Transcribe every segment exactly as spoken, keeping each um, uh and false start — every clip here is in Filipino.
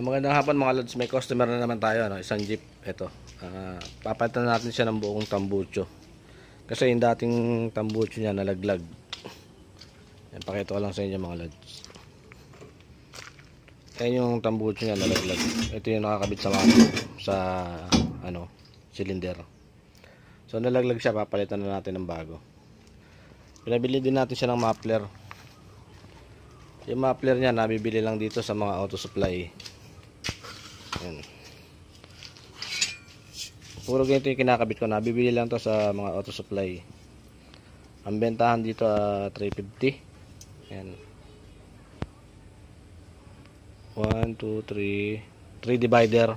Uh, magandang hapon mga lods, may customer na naman tayo, no? Isang jeep, ito. Uh, papalitan natin siya ng buong tambucho. Kasi yung dating tambucho niya nalaglag. Yan, pakita ko lang sa inyo mga lods. Yan yung tambucho niya nalaglag. Ito yung nakakabit sa mga sa ano, cylinder. So nalaglag siya, papalitan na natin ng bago. Pinabili din natin siya ng muffler. Yung muffler niya nabibili lang dito sa mga auto supply. Yan. Puro ganito yung kinakabit ko. Nabibili lang to sa mga auto supply. Ang bentahan dito uh, three fifty. Yan. one, two, three. three divider.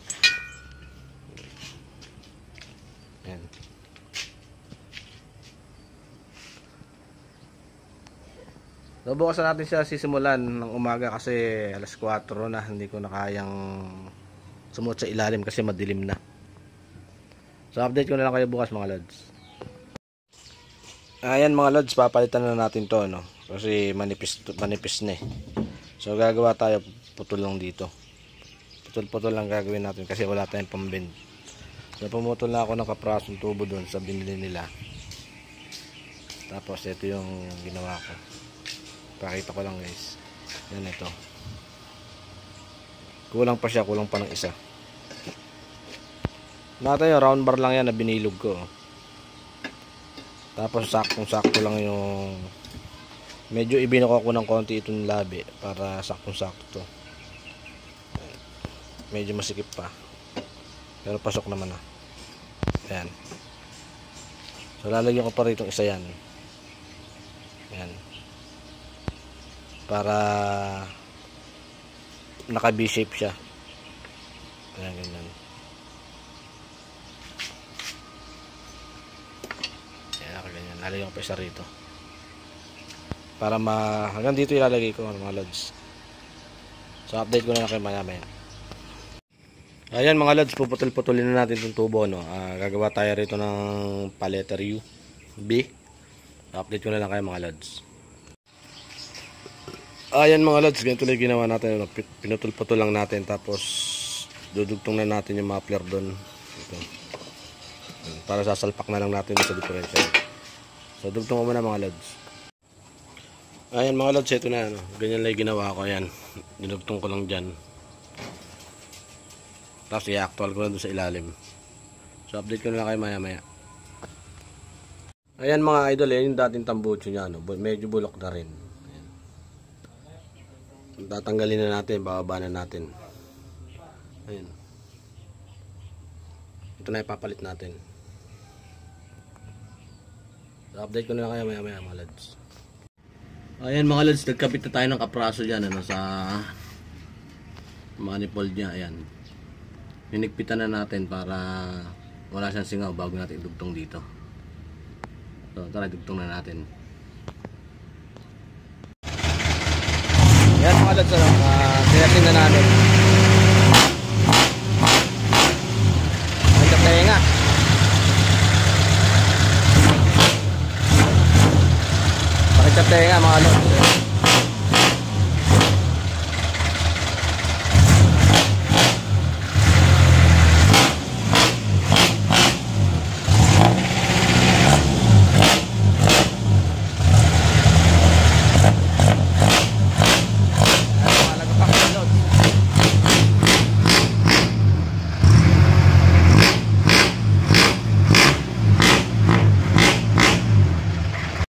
Yan. So, bukas na natin siya sisimulan ng umaga kasi alas kwatro na, hindi ko na kayang sumuot sa ilalim kasi madilim na. So update ko na lang kayo bukas mga lods. Ayan mga lods, papalitan na natin to, no? Kasi manipis, manipis na eh. So gagawa tayo putol lang dito. Putol-putol lang gagawin natin kasi wala tayong pambend. So pumutol na ako ng kaprasong tubo doon sa binili nila. Tapos ito yung ginawa ko. Pakita ko lang guys. Yan ito. Kulang pa siya, kulang pa ng isa. Natin yung round bar lang yan na binilog ko. Tapos saktong sakto lang yung medyo ibinako ko ng konti itong labi para saktong sakto to. Medyo masikip pa. Pero pasok naman na. Yan. So lalagyan ko pa rito isa yan. Yan. Para naka B-shape siya. Ayan, ganyan. Ayan, naka ganyan. Lalagyan ko pa isa rito. Para ma... hanggang dito ilalagay ko mga lods. So, update ko na lang kayo maya maya. Ayan mga lods, puputol-putulin na natin itong tubo, no? Uh, gagawa tayo rito ng paletter U B. Update ko na lang kayo mga lods. Ayan mga lods, ganito na ginawa natin. Pinutol-putol lang natin. Tapos dudugtong na natin yung muffler doon. Ito. Para sasalpak na lang natin sa differential. So dugtong ko muna mga lods. Ayan mga lods, ito na. Ano. Ganyan lang ginawa ko. Ayan. Dinugtong ko lang dyan. Tapos i-actual ko na doon sa ilalim. So update ko na lang kayo maya maya. Ayan mga idol, yan yung dating tambucho niya. No? Medyo bulok na rin. Tatanggalin na natin, bababa na natin. Ayan. Ito na ipapalit natin. So, update ko na lang kayo maya maya mga lods. Ayan mga lods, nagkapit na tayo ng kapraso dyan, ano, sa manifold niya. Ayan. Hinigpitan na natin para wala siyang singaw bago natin idugtong dito. So tara, dugtong na natin. Yan mga lods, uh, tiyasin na namin. Ang kapenga. Pakikapenga mga lods.